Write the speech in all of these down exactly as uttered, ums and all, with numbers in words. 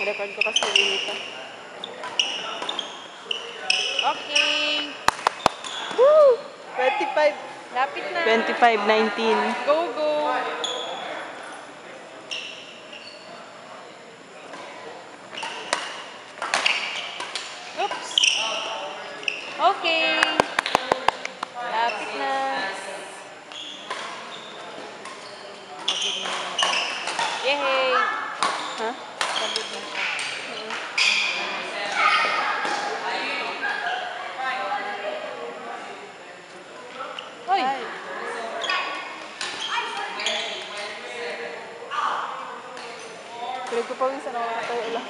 record ko kasi dito. Okay. Woo! twenty-five. Lapit na. twenty-five nineteen. Go, go. Oops. Okay. Lapit na. Yay! Ha? Sabit na siya. Hoy! Pilig ko pawisan ako nakatayo lang.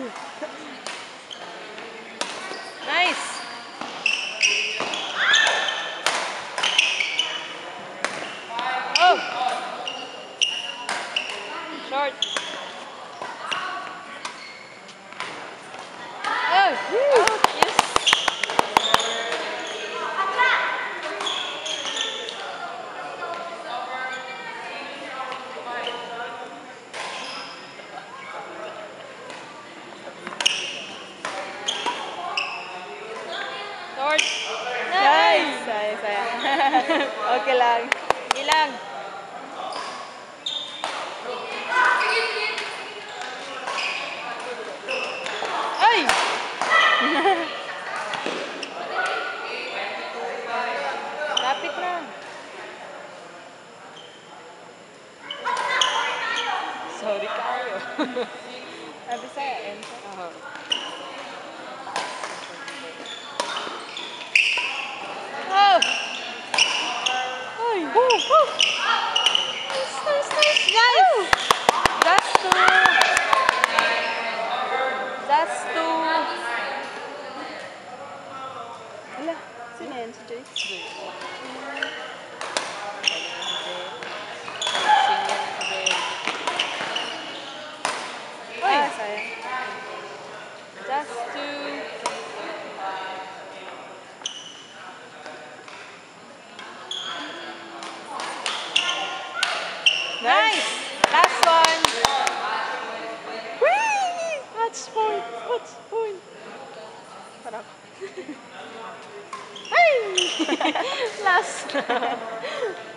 Nice! Oh! Short! Oh! Out! Yes! Short! Nice! Saya, saya. Okay lang. Sige lang. Ay! Lapit na. Sorry kayo. Sabi saya, Enzo. Aha. Oh! Ay! Woo! Woo! Nice, nice, nice! Nice! That's two. That's two. Ala, sino yan? Si Joy? Uy! Ah, sayang. Just two. Nice! Last one. Whee! Match point! Match point! Sarap. Hey! Last.